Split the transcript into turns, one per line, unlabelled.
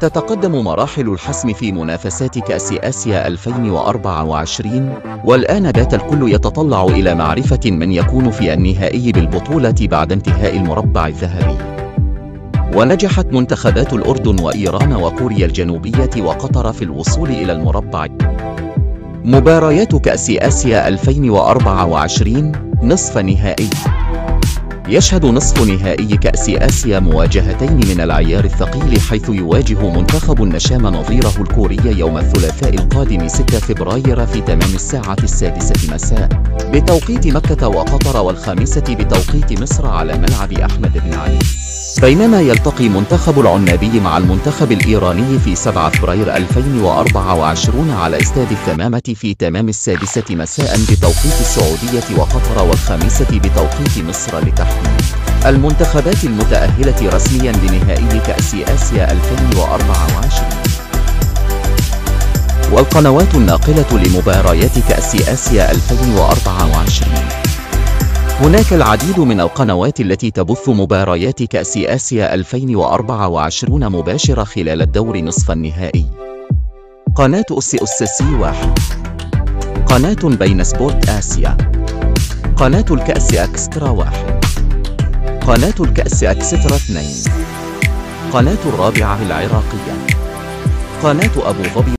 تتقدم مراحل الحسم في منافسات كأس آسيا 2024، والآن بات الكل يتطلع إلى معرفة من يكون في النهائي بالبطولة بعد انتهاء المربع الذهبي. ونجحت منتخبات الأردن وإيران وكوريا الجنوبية وقطر في الوصول إلى المربع. مباريات كأس آسيا 2024 نصف نهائي. يشهد نصف نهائي كأس آسيا مواجهتين من العيار الثقيل، حيث يواجه منتخب النشام نظيره الكوري يوم الثلاثاء القادم 6 فبراير في تمام الساعة 6 مساء بتوقيت مكة وقطر، والخامسة بتوقيت مصر على ملعب أحمد بن علي. بينما يلتقي منتخب العنابي مع المنتخب الإيراني في 7 فبراير 2024 على استاد الثمامة في تمام 6 مساء بتوقيت السعودية وقطر، والخامسة بتوقيت مصر، لتحديد المنتخبات المتأهلة رسميا لنهائي كأس آسيا 2024. والقنوات الناقلة لمباريات كأس آسيا 2024. هناك العديد من القنوات التي تبث مباريات كأس آسيا 2024 مباشرة خلال الدور نصف النهائي. قناة أس 1، قناة بين سبورت آسيا، قناة الكأس أكسترا 1، قناة الكأس أكسترا 2، قناة الرابعة العراقية، قناة أبو ظبي.